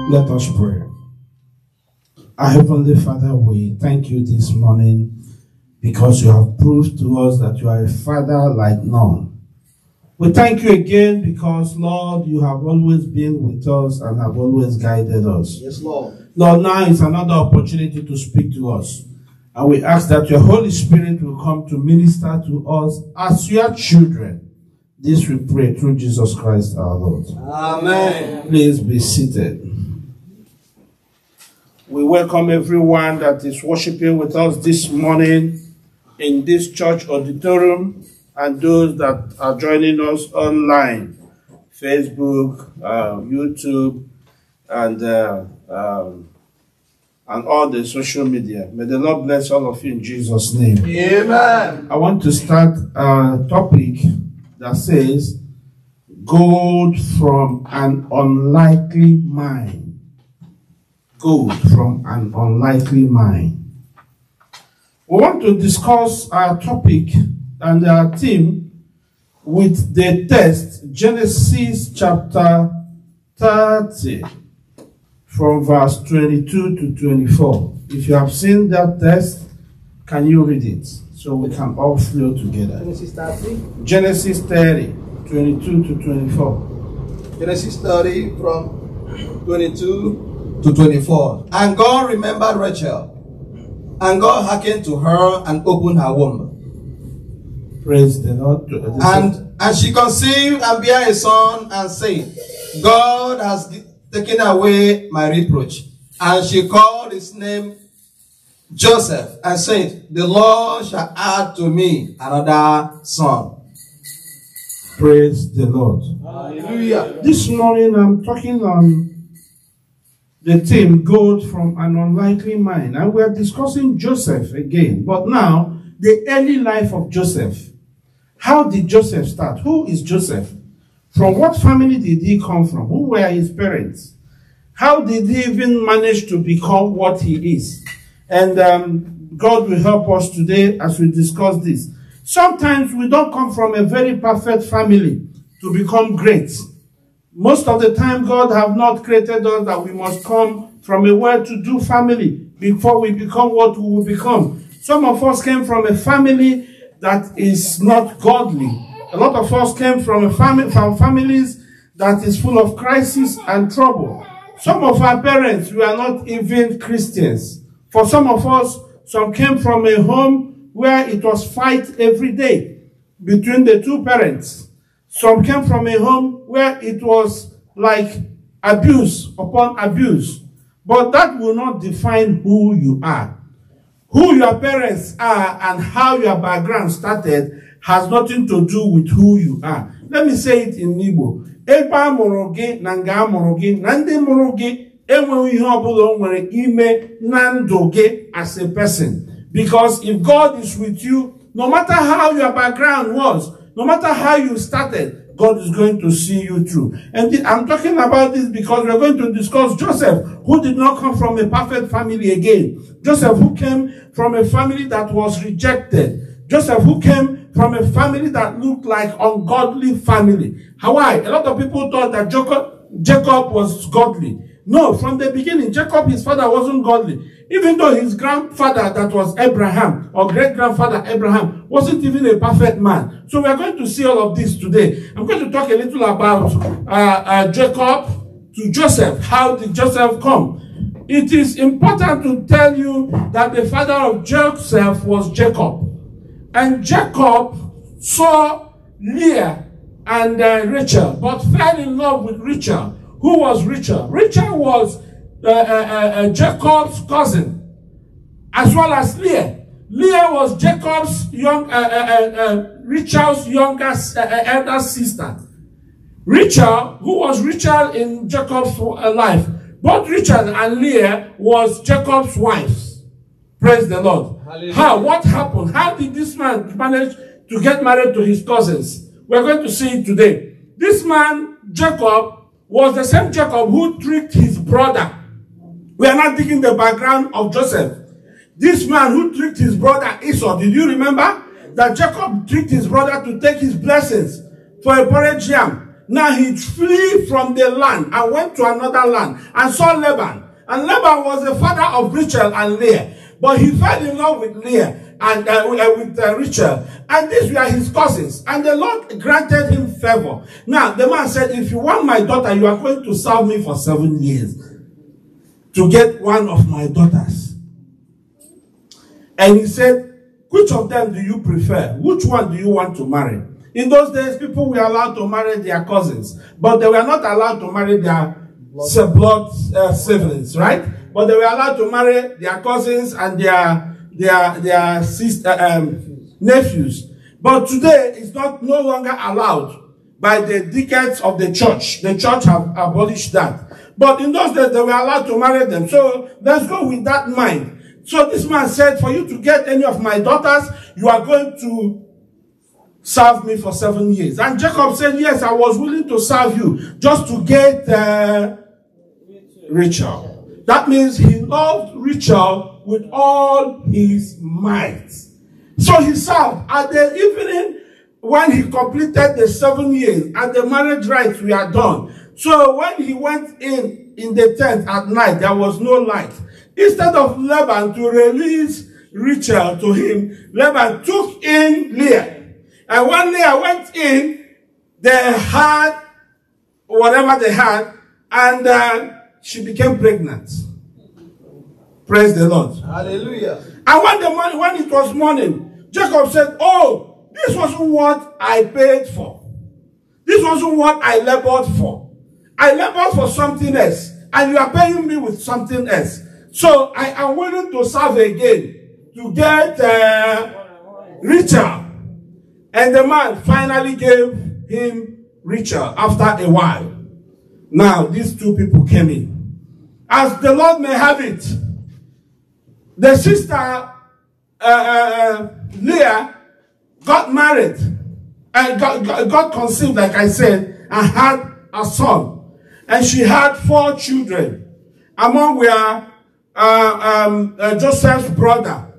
Let us pray. Our Heavenly Father, we thank you this morning because you have proved to us that you are a Father like none. We thank you again because, Lord, you have always been with us and have always guided us. Yes, Lord. Lord, now is another opportunity to speak to us. And we ask that your Holy Spirit will come to minister to us as your children. This we pray through Jesus Christ our Lord. Amen. Please be seated. We welcome everyone that is worshiping with us this morning in this church auditorium and those that are joining us online, Facebook, YouTube, and all the social media. May the Lord bless all of you in Jesus' name. Amen. I want to start a topic that says, gold from an unlikely mine. Gold from an unlikely mine. We want to discuss our topic and our theme with the text, Genesis chapter 30, from verse 22 to 24. If you have seen that text, can you read it so we can all flow together? Genesis 30. Genesis 30, 22 to 24. Genesis 30 from 22 to 24. And God remembered Rachel, and God hearkened to her and opened her womb. Praise the Lord. And she conceived and bare a son and said, God has taken away my reproach. And she called his name Joseph and said, the Lord shall add to me another son. Praise the Lord. Hallelujah. This morning I'm talking on the theme, gold from an unlikely mine. And we're discussing Joseph again. But now, the early life of Joseph. How did Joseph start? Who is Joseph? From what family did he come from? Who were his parents? How did he even manage to become what he is? And God will help us today as we discuss this. Sometimes we don't come from a very perfect family to become great. Most of the time, God have not created us that we must come from a well-to-do family before we become what we will become. Some of us came from a family that is not godly. A lot of us came from families that is full of crisis and trouble. Some of our parents were not even Christians. For some of us, some came from a home where it was fight every day between the two parents. Some came from a home where it was like abuse upon abuse. But that will not define who you are. Who your parents are and how your background started has nothing to do with who you are. Let me say it in Igbo. Eba morogi na nga morogi na ndi morogi enwe ihe obula nwere ime na ndụ gị as a person. Because if God is with you, no matter how your background was, no matter how you started, God is going to see you through. And I'm talking about this because we're going to discuss Joseph, who did not come from a perfect family again. Joseph, who came from a family that was rejected. Joseph, who came from a family that looked like ungodly family. Why? A lot of people thought that Jacob was godly. No, from the beginning, Jacob, his father, wasn't godly. Even though his grandfather, that was Abraham, or great-grandfather Abraham, wasn't even a perfect man. So we are going to see all of this today. I'm going to talk a little about Jacob to Joseph. How did Joseph come? It is important to tell you that the father of Joseph was Jacob. And Jacob saw Leah and Rachel, but fell in love with Rachel. Who was Rachel? Rachel was Jacob's cousin, as well as Leah. Leah was Jacob's Rachel's younger elder sister. Rachel, who was Rachel in Jacob's life, both Rachel and Leah was Jacob's wives. Praise the Lord. Hallelujah. How? What happened? How did this man manage to get married to his cousins? We're going to see it today. This man, Jacob, was the same Jacob who tricked his brother. We are not digging the background of Joseph. This man who tricked his brother Esau, did you remember that Jacob tricked his brother to take his blessings for a porridge yam? Now he flee from the land and went to another land and saw Laban. And Laban was the father of Rachel and Leah. But he fell in love with Leah and with Rachel. And these were his cousins. And the Lord granted him favor. Now the man said, if you want my daughter, you are going to serve me for 7 years to get one of my daughters. And he said, which of them do you prefer? Which one do you want to marry? In those days, people were allowed to marry their cousins, but they were not allowed to marry their blood siblings, right? But they were allowed to marry their cousins and their sister, nephews. But today, it's no longer allowed by the decades of the church. The church have abolished that. But in those days, they were allowed to marry them. So let's go with that mind. So this man said, for you to get any of my daughters, you are going to serve me for 7 years. And Jacob said, yes, I was willing to serve you just to get Rachel. That means he loved Rachel with all his might. So he served. At the evening, when he completed the 7 years and the marriage rites were done. So when he went in the tent at night, there was no light. Instead of Laban to release Rachel to him, Laban took in Leah. And when Leah went in, they had whatever they had, and she became pregnant. Praise the Lord. Hallelujah. And when it was morning, Jacob said, oh, this wasn't what I paid for. This wasn't what I labored for. I labored for something else, and you are paying me with something else. So I am willing to serve again to get Rachel. And the man finally gave him Rachel after a while. Now, these two people came in. As the Lord may have it, the sister Leah got married and got conceived, like I said, and had a son. And she had 4 children. Among were Joseph's brother.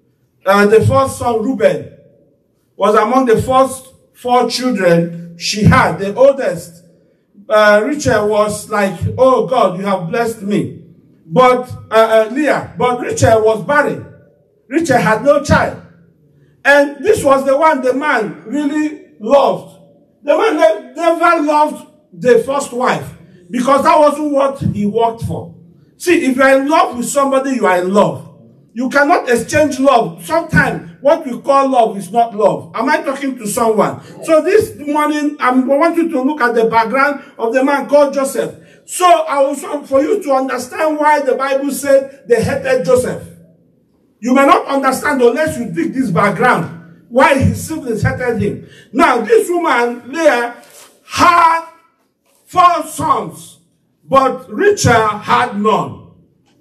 The first son, Reuben, was among the first 4 children she had. The oldest, Rachel, was like, oh God, you have blessed me. But Leah, but Rachel was barren. Rachel had no child. And this was the one the man really loved. The man never loved the first wife because that wasn't what he worked for. See, if you are in love with somebody, you are in love. You cannot exchange love. Sometimes what we call love is not love. Am I talking to someone? So this morning, I want you to look at the background of the man called Joseph. So I want for you to understand why the Bible said they hated Joseph. You may not understand unless you dig this background, why his siblings hated him. Now, this woman, Leah, had 4 sons, but Rachel had none.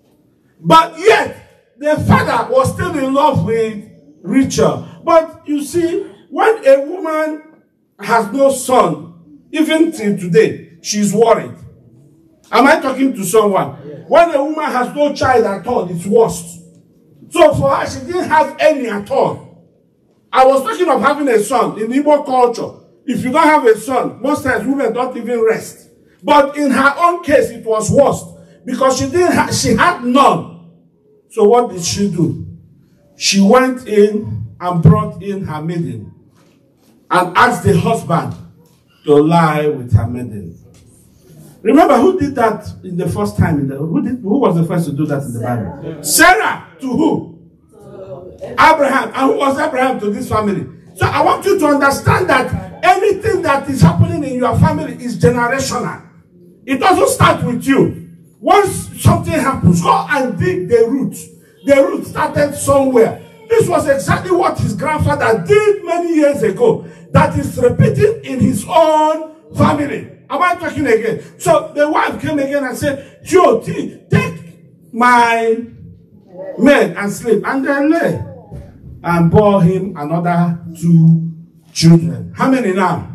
But yet, the father was still in love with Rachel. But you see, when a woman has no son, even till today, she's worried. Am I talking to someone? Yes. When a woman has no child at all, it's worst. So for her, she didn't have any at all. I was talking of having a son. In Igbo culture, if you don't have a son, most times women don't even rest. But in her own case, it was worse because she had none. So what did she do? She went in and brought in her maiden and asked the husband to lie with her maiden. Remember, who did that in the first time? Who was the first to do that in the Bible? Sarah. To who? Abraham. And who was Abraham to this family? So I want you to understand that anything that is happening in your family is generational. It doesn't start with you. Once something happens, go and dig the root. The root started somewhere. This was exactly what his grandfather did many years ago. That is repeating in his own family. Am I talking again? So the wife came again and said, yo, take my men and sleep. And they lay and bore him another 2 children. How many now?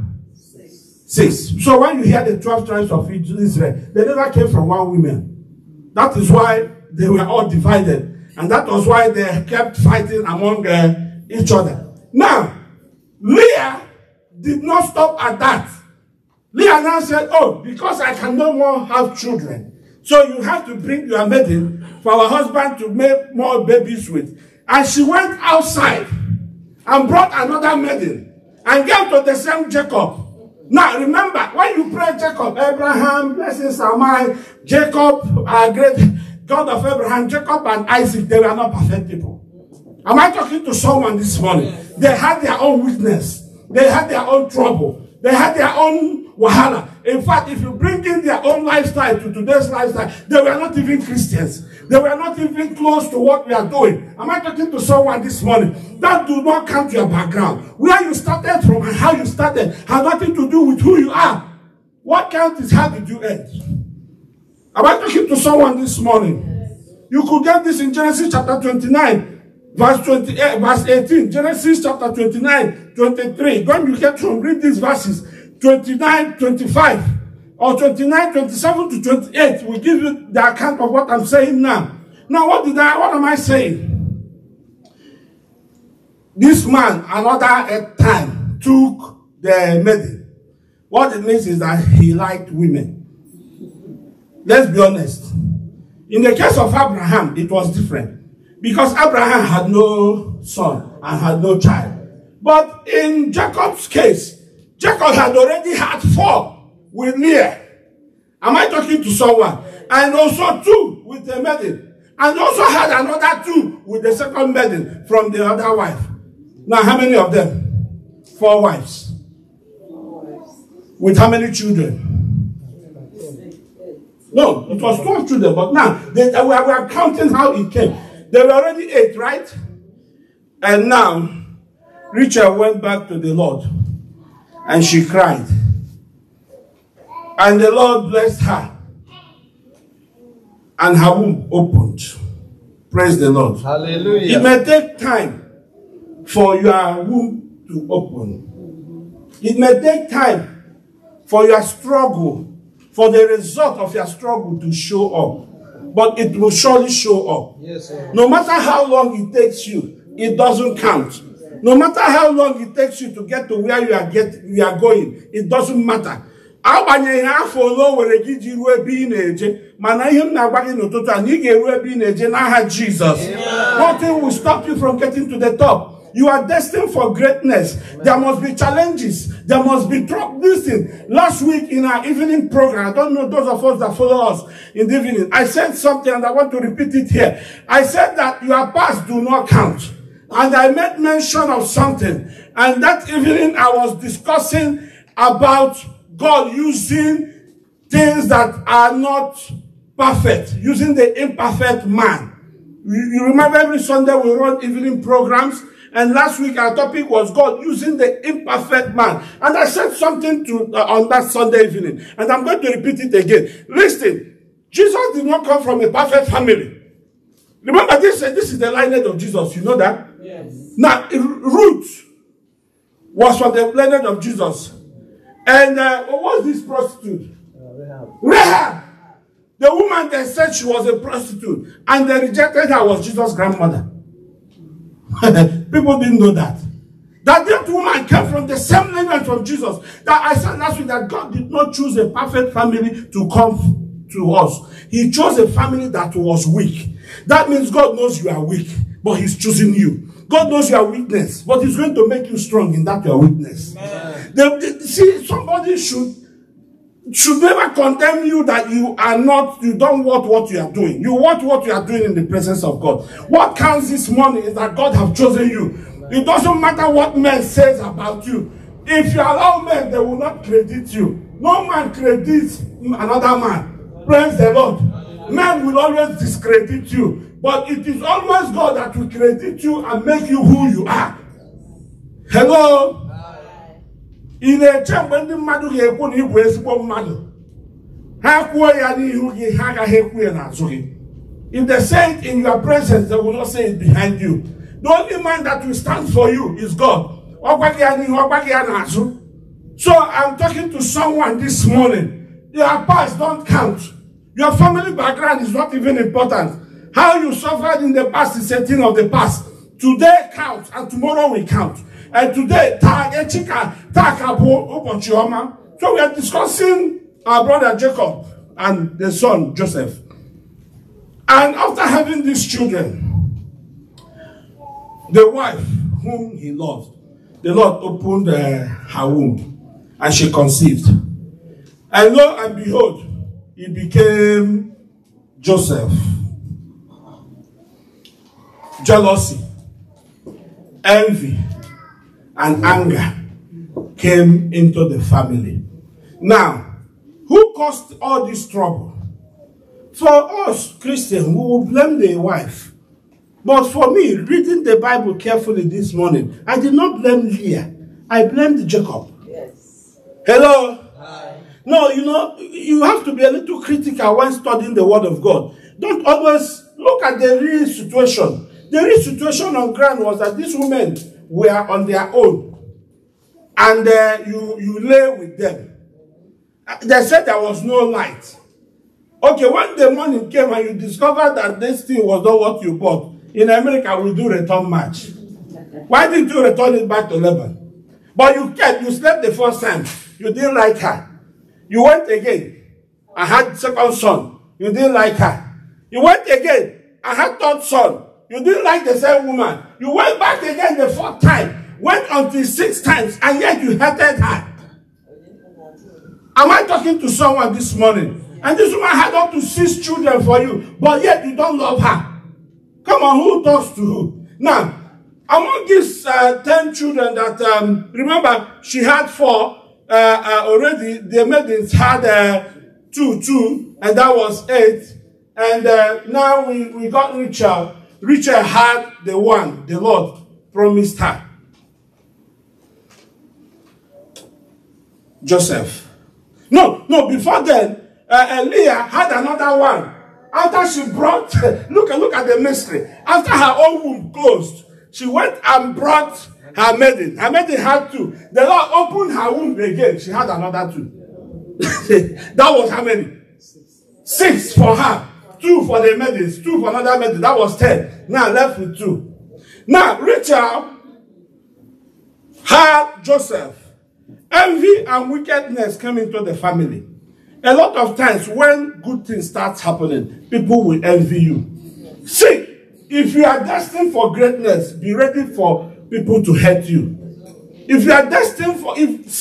6. So when you hear the 12 tribes of Israel, they never came from one woman. That is why they were all divided. And that was why they kept fighting among each other. Now, Leah did not stop at that. Leah now said, oh, because I can no more have children, so you have to bring your maiden for our husband to make more babies with. And she went outside and brought another maiden and gave to the same Jacob. Now remember, when you pray Jacob, Abraham, blessings are mine, Jacob, our great God of Abraham, Jacob and Isaac, they were not perfect people. Am I talking to someone this morning? They had their own weakness. They had their own trouble. They had their own wahala. In fact, if you bring in their own lifestyle to today's lifestyle, they were not even Christians. They were not even close to what we are doing. Am I talking to someone this morning? That do not count your background. Where you started from and how you started has nothing to do with who you are. What counts is how did you end. Am I talking to someone this morning? You could get this in Genesis chapter 29. Verse 28, verse 18, Genesis chapter 29, 23. When you get home, read these verses, 29, 25, or 29, 27 to 28 will give you the account of what I'm saying now. Now, what am I saying? This man, another time, took the maiden. What it means is that he liked women. Let's be honest. In the case of Abraham, it was different. Because Abraham had no son and had no child. But in Jacob's case, Jacob had already had 4 with Leah. Am I talking to someone? And also 2 with the maiden. And also had another 2 with the second maiden from the other wife. Now, how many of them? 4 wives. With how many children? No, it was 12 children. But now, we are counting how it came. They were already 8, right? And now, Rachel went back to the Lord. And she cried. And the Lord blessed her. And her womb opened. Praise the Lord. Hallelujah. It may take time for your womb to open. It may take time for your struggle, for the result of your struggle to show up. But it will surely show up. Yes, sir. No matter how long it takes you, it doesn't count. No matter how long it takes you to get to where you are going, it doesn't matter. Nothing will stop you from getting to the top. You are destined for greatness. There must be challenges. There must be trouble. Listen, last week in our evening program, I don't know those of us that follow us in the evening, I said something and I want to repeat it here. I said that your past do not count. And I made mention of something. And that evening I was discussing about God using things that are not perfect, using the imperfect man. You remember every Sunday we run evening programs, and last week our topic was God using the imperfect man. And I said something on that Sunday evening, and I'm going to repeat it again. Listen, Jesus did not come from a perfect family. Remember, this is the lineage of Jesus. You know that? Yes. Now, Ruth was from the lineage of Jesus. And what was this prostitute? Rahab. The woman that said she was a prostitute and they rejected her was Jesus' grandmother. People didn't know that. That woman came from the same lineage from Jesus. That I said last week that God did not choose a perfect family to come to us. He chose a family that was weak. That means God knows you are weak, but He's choosing you. God knows your weakness, but He's going to make you strong in that your weakness. See, somebody should never condemn you that you don't want what you are doing. You want what you are doing in the presence of God. What counts this morning is that God have chosen you. It doesn't matter what man says about you. If you allow men, they will not credit you. No man credits another man. Praise the Lord. Men will always discredit you. But it is always God that will credit you and make you who you are. Hello? In a chamber, when the mother gave one, he was one mother. If they say it in your presence, they will not say it behind you. The only man that will stand for you is God. So I'm talking to someone this morning. Your past don't count. Your family background is not even important. How you suffered in the past is a thing of the past. Today counts and tomorrow will count. And today, So we are discussing our brother Jacob and the son Joseph. And after having these children, the wife whom he loved, the Lord opened her womb and she conceived. And lo and behold, he became Joseph. Jealousy, envy, and anger came into the family. Now, who caused all this trouble? For us Christians, we will blame the wife. But for me, reading the Bible carefully this morning, I did not blame Leah. I blamed Jacob. Yes. Hello? Hi. No, you know, you have to be a little critical when studying the Word of God. Don't always look at the real situation. The real situation on ground was that these women were on their own. And you lay with them. They said there was no light. Okay, when the morning came and you discovered that this thing was not what you bought, in America we do return match. Why didn't you return it back to Laban? But you slept the first time. You didn't like her. You went again. I had second son. You didn't like her. You went again. I had third son. You didn't like the same woman. You went back again the fourth time. Went until 6 times, and yet you hated her. Am I talking to someone this morning? And this woman had up to 6 children for you, but yet you don't love her. Come on, who talks to who? Now, among these 10 children that, remember, she had 4 already. The maidens had 2, and that was 8. And now we got Rachel. Rachel had the one the Lord promised her. Joseph. No, before then, Leah had another one. After she brought, look at the mystery. After her own womb closed, she went and brought her maiden. Her maiden had 2. The Lord opened her womb again. She had another 2. That was how many? 6 for her. 2 for the maidens. 2 for another maiden. That was 10. Now left with 2. Now Rachel had Joseph. Envy and wickedness came into the family. A lot of times when good things start happening, people will envy you. See, if you are destined for greatness, be ready for people to hate you. If you are destined for,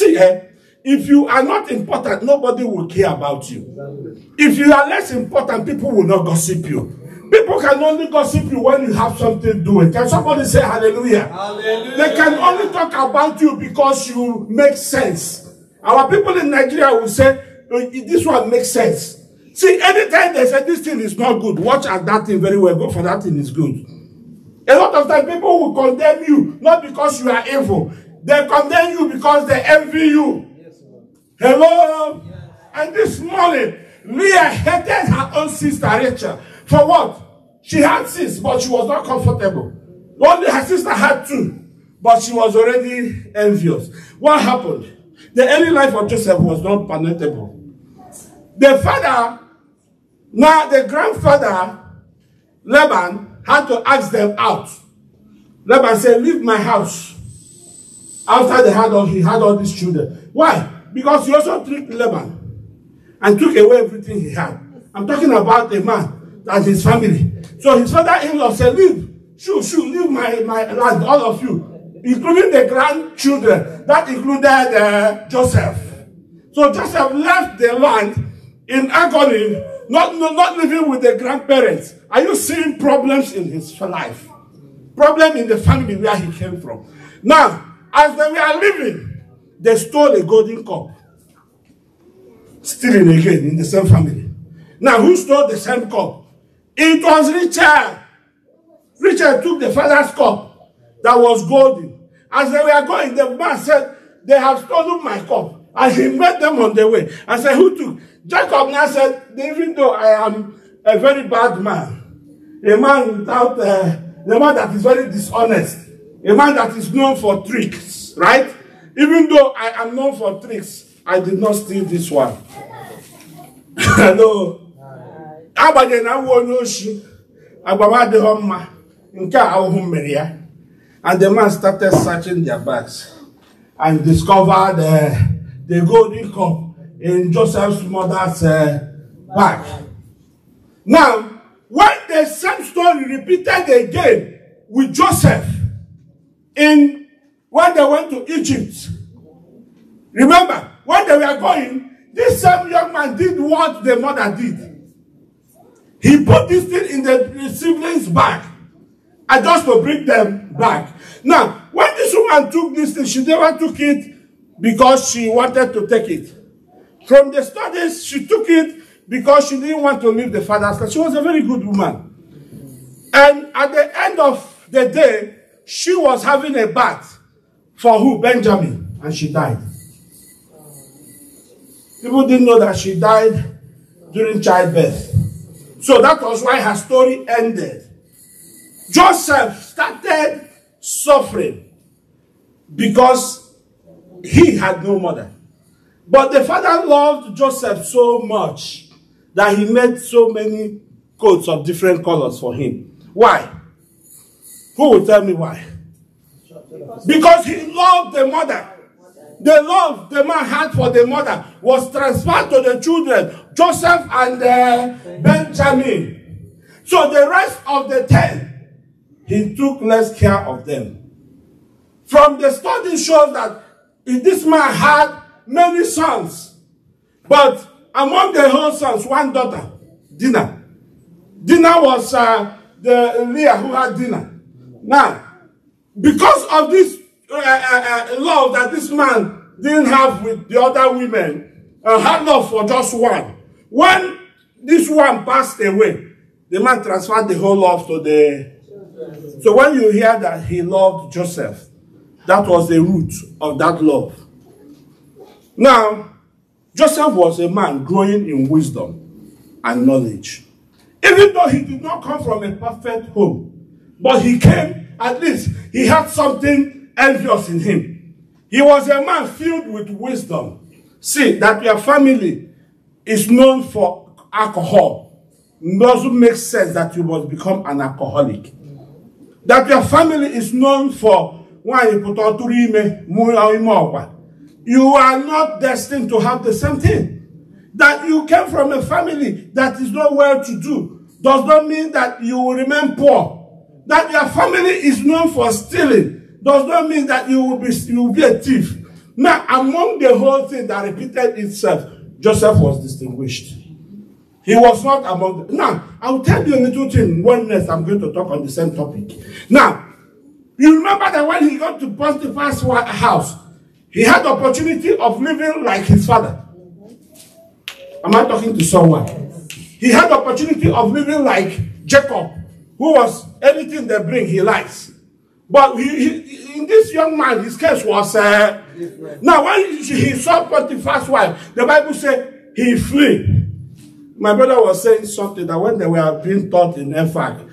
if you are not important, nobody will care about you. If you are less important, people will not gossip you. People can only gossip you when you have something doing. Can somebody say hallelujah? Hallelujah? They can only talk about you because you make sense. Our people in Nigeria will say, this one makes sense. See, anytime they say this thing is not good, watch at that thing very well. Go for that thing is good. A lot of times people will condemn you, not because you are evil. They condemn you because they envy you. Yes, hello? Yes. And this morning, Leah hated her own sister Rachel. For what? She had 6, but she was not comfortable. Only her sister had 2, but she was already envious. What happened? The early life of Joseph was not palatable. The father, now the grandfather, Laban, had to ask them out. Laban said, leave my house. After he had all these children. Why? Because he also tricked Laban and took away everything he had. I'm talking about a man and his family. So his father-in-law said, leave my land, all of you, including the grandchildren. That included Joseph. So Joseph left the land in agony, not living with the grandparents. Are you seeing problems in his life? Problem in the family where he came from. Now, as they were living, they stole a golden cup. Stealing again in the same family. Now, who stole the same cup? It was Richard. Richard took the father's cup that was golden. As they were going, the man said, they have stolen my cup. And he met them on the way. I said, who took? Jacob now said, even though I am a very bad man, a man without, a man that is very dishonest, a man that is known for tricks, right? Even though I am known for tricks, I did not steal this one. Hello. And the man started searching their bags and discovered the golden cup in Joseph's mother's back. Now, when the same story repeated again with Joseph when they went to Egypt, remember, when they were going, this same young man did what the mother did. He put this thing in the siblings' bag, and just to bring them back. Now, when this woman took this thing, she never took it because she wanted to take it. From the studies, she took it because she didn't want to leave the father's house. She was a very good woman. And at the end of the day, she was having a bath for who? Benjamin. And she died. People didn't know that she died during childbirth. So that was why her story ended. Joseph started suffering because he had no mother. But the father loved Joseph so much that he made so many coats of different colors for him. Why? Who will tell me why? Because he loved the mother. The love the man had for the mother was transferred to the children, Joseph and Benjamin. So the rest of the 10, he took less care of them. From the study shows that this man had many sons, but among the whole sons, one daughter, Dinah. Dinah was the Leah who had Dinah. Now, because of this love that this man didn't have with the other women, had love for just one. When this one passed away, the man transferred the whole love to the... So when you hear that he loved Joseph, that was the root of that love. Now, Joseph was a man growing in wisdom and knowledge. Even though he did not come from a perfect home, but he came, at least, he had something envious in him. He was a man filled with wisdom. See, that your family is known for alcohol. It doesn't make sense that you must become an alcoholic. That your family is known for you are not destined to have the same thing. That you came from a family that is not well-to-do does not mean that you will remain poor. That your family is known for stealing does not mean that you will be a thief. Now, among the whole thing that repeated itself, Joseph was distinguished. He was not among them. Now, I will tell you a little thing. One next, I'm going to talk on the same topic. Now, you remember that when he got to Potiphar's house, he had the opportunity of living like his father. Am I talking to someone? He had the opportunity of living like Jacob, who was anything they bring, he likes. But in this young man, his case was... now, when he saw Potiphar's wife, the Bible said he flee. My brother was saying something that when they were being taught in EFAC,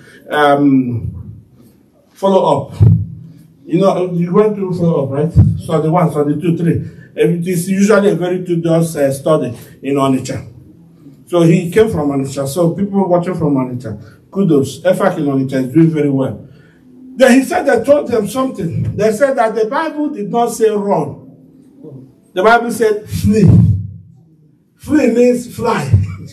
follow up. You know, you went through follow up, right? So the 1, so the 2, 3. It is usually a very tedious study in Onitsha. So he came from Onitsha. So people watching from Onitsha, kudos. EFAC in Onitsha is doing very well. Then he said they told them something. They said that the Bible did not say run. The Bible said flee. Flee means fly.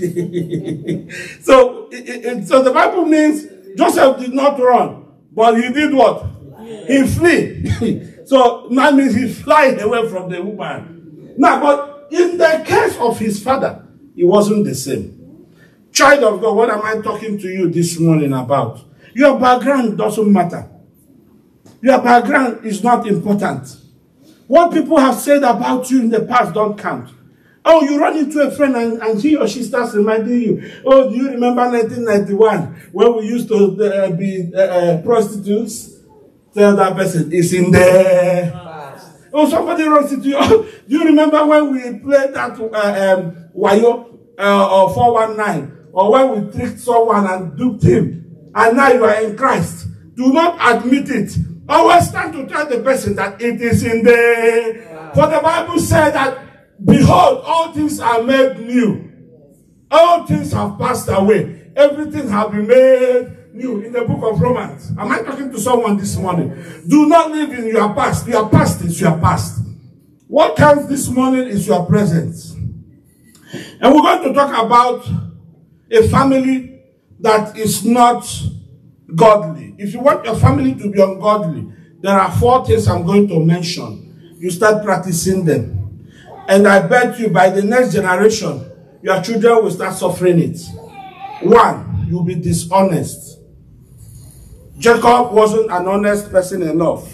So the Bible means Joseph did not run, but he did what? He flee. So that means he flied away from the woman. Now, but in the case of his father, it wasn't the same. Child of God, what am I talking to you this morning about? Your background doesn't matter. Your background is not important. What people have said about you in the past don't count. Oh, you run into a friend and he or she starts reminding you, oh, do you remember 1991 when we used to be prostitutes? Tell that person, it's in there. Oh, somebody runs into you. Oh, do you remember when we played that Wayo or 419? Or when we tricked someone and duped him? And now you are in Christ. Do not admit it. Always stand to tell the person that it is in there. For the Bible said that, behold, all things are made new. All things have passed away. Everything has been made new in the book of Romans. Am I talking to someone this morning? Do not live in your past. Your past is your past. What counts this morning is your presence. And we're going to talk about a family that is not godly. If you want your family to be ungodly, there are 4 things I'm going to mention. You start practicing them. And I bet you by the next generation, your children will start suffering it. 1, you'll be dishonest. Jacob wasn't an honest person enough.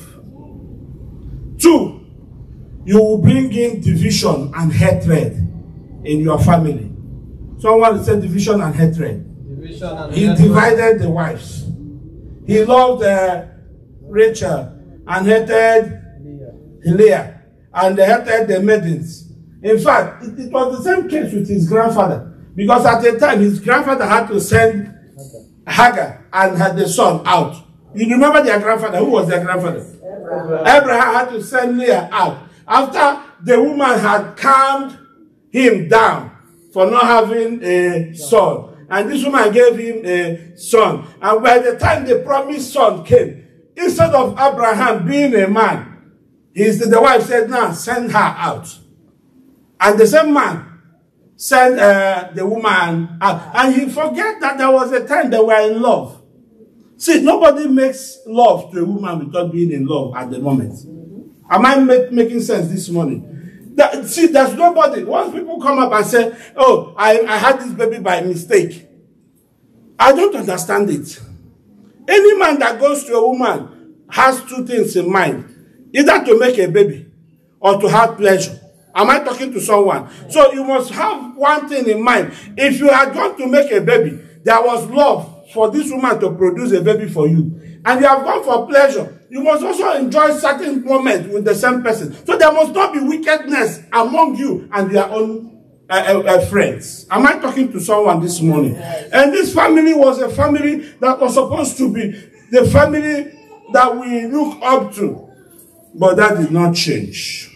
2, you will bring in division and hatred in your family. Someone said division and hatred. He divided the wives. He loved Rachel and hated Leah, and they hated the maidens. In fact, it was the same case with his grandfather, because at the time his grandfather had to send Hagar and had the son out. You remember their grandfather? Who was their grandfather? Abraham had to send Leah out after the woman had calmed him down for not having a son. And this woman gave him a son. And by the time the promised son came, instead of Abraham being a man, the wife said, "Now send her out." And the same man sent the woman out. And he forget that there was a time they were in love. See, nobody makes love to a woman without being in love at the moment. Am I making sense this morning? See, there's nobody. Once people come up and say, "Oh, I had this baby by mistake," I don't understand it. Any man that goes to a woman has 2 things in mind. Either to make a baby or to have pleasure. Am I talking to someone? So you must have one thing in mind. If you had gone to make a baby, there was love for this woman to produce a baby for you. And you have gone for pleasure. You must also enjoy certain moments with the same person. So there must not be wickedness among you and your own friends. Am I talking to someone this morning? And this family was a family that was supposed to be the family that we look up to. But that did not change.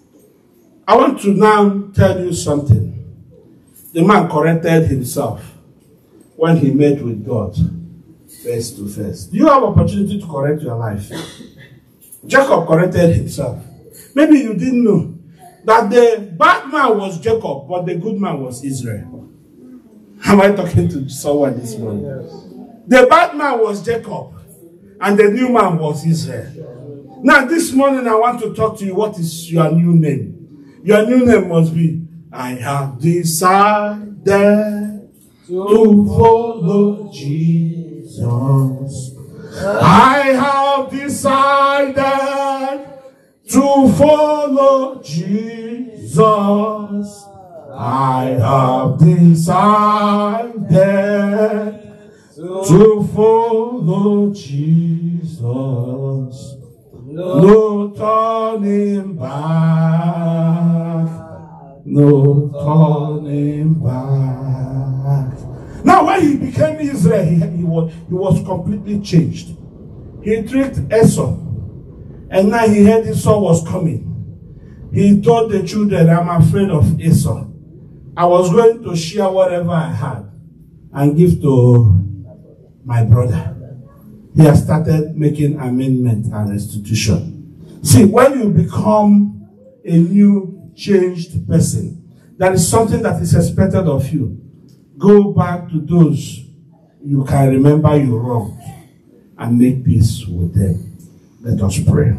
I want to now tell you something. The man corrected himself when he met with God face to face. Do you have opportunity to correct your life? Jacob corrected himself. Maybe you didn't know that the bad man was Jacob, but the good man was Israel. Am I talking to someone this morning? Yes. The bad man was Jacob, and the new man was Israel. Now this morning I want to talk to you. What is your new name? Your new name must be, "I have decided to follow Jesus. I have decided to follow Jesus. I have decided to follow Jesus. No turning back. No turning back." Now when he became Israel, he was completely changed. He tricked Esau. And now he heard Esau was coming. He told the children, "I'm afraid of Esau. I was going to share whatever I had and give to my brother." He has started making amendment and restitution. See, when you become a new, changed person, that is something that is expected of you. Go back to those you can remember you wronged and make peace with them. Let us pray.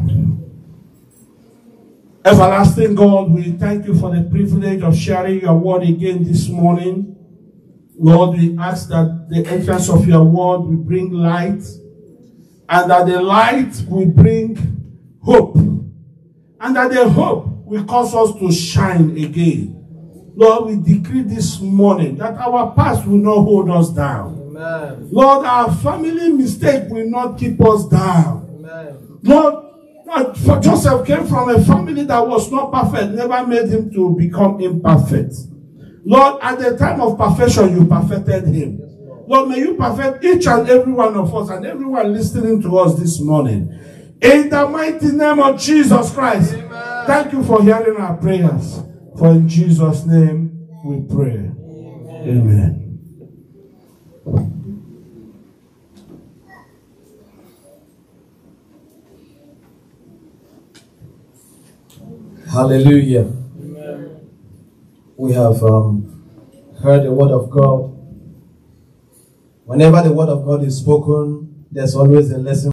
Everlasting God, we thank you for the privilege of sharing your word again this morning. Lord, we ask that the entrance of your word will bring light, and that the light will bring hope, and that the hope will cause us to shine again. Lord, we decree this morning that our past will not hold us down. Amen. Lord, our family mistake will not keep us down. Amen. Lord, for Joseph came from a family that was not perfect, never made him to become imperfect. Lord, at the time of perfection, you perfected him. Lord, may you perfect each and every one of us and everyone listening to us this morning. In the mighty name of Jesus Christ. Amen. Thank you for hearing our prayers. For in Jesus' name we pray. Amen. Hallelujah. We have heard the word of God. Whenever the word of God is spoken, there's always a lesson